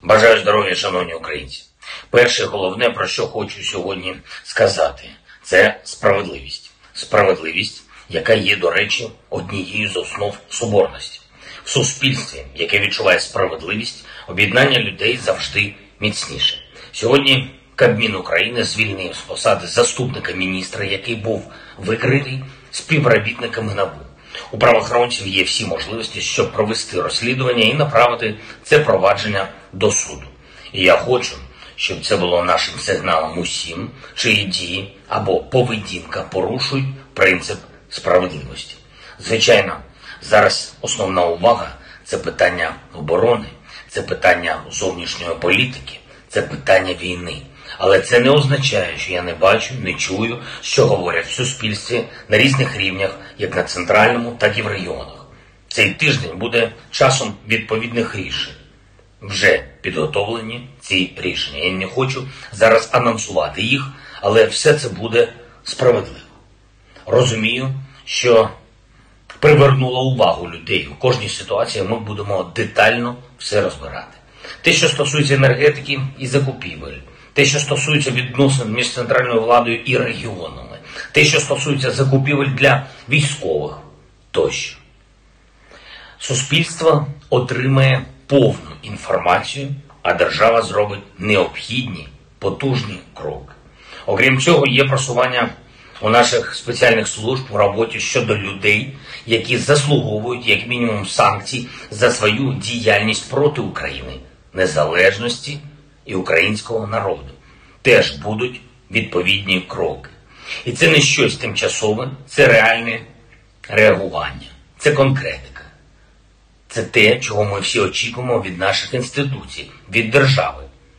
Бажаю здоров'я, шановні українці. Перше, головне, про що хочу сьогодні сказати, це справедливість. Справедливість, яка є, до речі, однією з основ соборності. В суспільстві, яке відчуває справедливість, об'єднання людей завжди міцніше. Сьогодні Кабмін України звільнив з посади заступника міністра, який був викритий співробітниками НАБУ. У правоохоронців є всі можливості, щоб провести розслідування і направити це провадження до суду. І я хочу, щоб це було нашим сигналом усім, чиї дії або поведінка порушують принцип справедливості. Звичайно, зараз основна увага – це питання оборони, це питання зовнішньої політики, це питання війни. Але це не означає, що я не бачу, не чую, що говорять в суспільстві на різних рівнях, як на центральному, так і в регіонах. Цей тиждень буде часом відповідних рішень. Вже підготовлені ці рішення. Я не хочу зараз анонсувати їх, але все це буде справедливо. Розумію, що привернуло увагу людей. У кожній ситуації ми будемо детально все розбирати. Те, що стосується енергетики і закупівель, те, що стосується відносин між центральною владою і регіонами, те, що стосується закупівель для військових тощо. Суспільство отримає повну інформацію, а держава зробить необхідні, потужні кроки. Окрім цього, є просування у наших спеціальних служб у роботі щодо людей, які заслуговують як мінімум санкцій за свою діяльність проти України, незалежності і українського народу. Теж будуть відповідні кроки. І це не щось тимчасове, це реальне реагування, це конкретика. Це те, чого ми всі очікуємо від наших інституцій, від держави.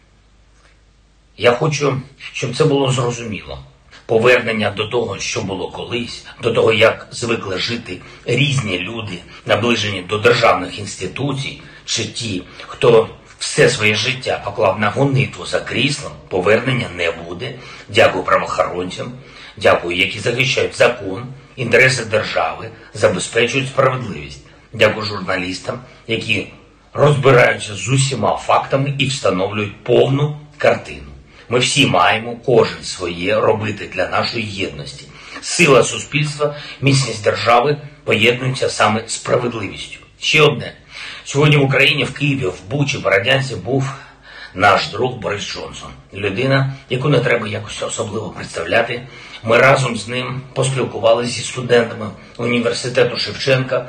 Я хочу, щоб це було зрозуміло. Повернення до того, що було колись, до того, як звикли жити різні люди, наближені до державних інституцій, чи ті, хто все своє життя поклав на гонитву за кріслом, повернення не буде. Дякую правоохоронцям, дякую, які захищають закон, інтереси держави, забезпечують справедливість. Дякую журналістам, які розбираються з усіма фактами і встановлюють повну картину. Ми всі маємо, кожен своє, робити для нашої єдності. Сила суспільства, міцність держави поєднуються саме з справедливістю. Ще одне. Сьогодні в Україні, в Києві, в Бучі, Бородянці був наш друг Борис Джонсон. Людина, яку не треба якось особливо представляти. Ми разом з ним поспілкувалися зі студентами університету Шевченка.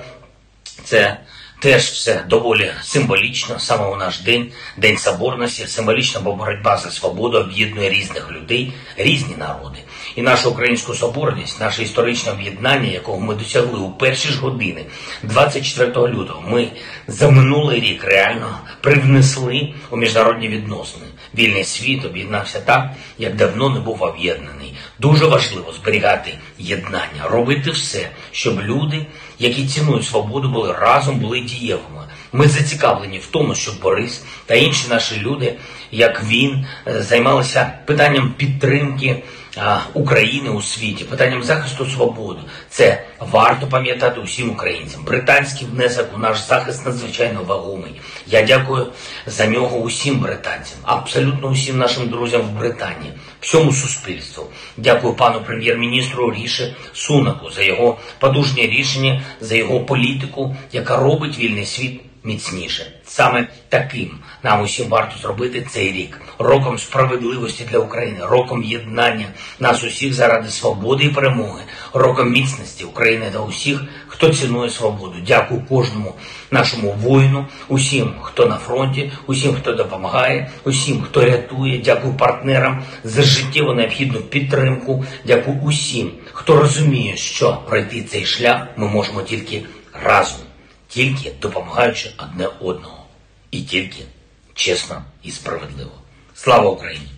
Це теж все доволі символічно, саме у наш день, День Соборності, символічно, бо боротьба за свободу об'єднує різних людей, різні народи. І наша українська соборність, наше історичне об'єднання, якого ми досягли у перші ж години 24 лютого, ми за минулий рік реально привнесли у міжнародні відносини. Вільний світ об'єднався так, як давно не був об'єднаний. Дуже важливо зберігати єднання, робити все, щоб люди, які цінують свободу, були разом, були дієвими. Ми зацікавлені в тому, щоб Борис та інші наші люди, як він, займалися питанням підтримки України у світі, питанням захисту свободи. Це варто пам'ятати усім українцям. Британський внесок у наш захист надзвичайно вагомий. Я дякую за нього усім британцям, абсолютно усім нашим друзям в Британії, всьому суспільству. Дякую пану прем'єр-міністру Ріші Сунаку за його потужні рішення, за його політику, яка робить вільний світ міцніше. Саме таким нам усім варто зробити цей рік. Роком справедливості для України, роком єднання нас усіх заради свободи і перемоги, роком міцності України та усіх, хто цінує свободу. Дякую кожному нашому воїну, усім, хто на фронті, усім, хто допомагає, усім, хто рятує. Дякую партнерам за життєво необхідну підтримку. Дякую усім, хто розуміє, що пройти цей шлях ми можемо тільки разом. Тільки допомагаючи одне одного. І тільки чесно і справедливо. Слава Україні!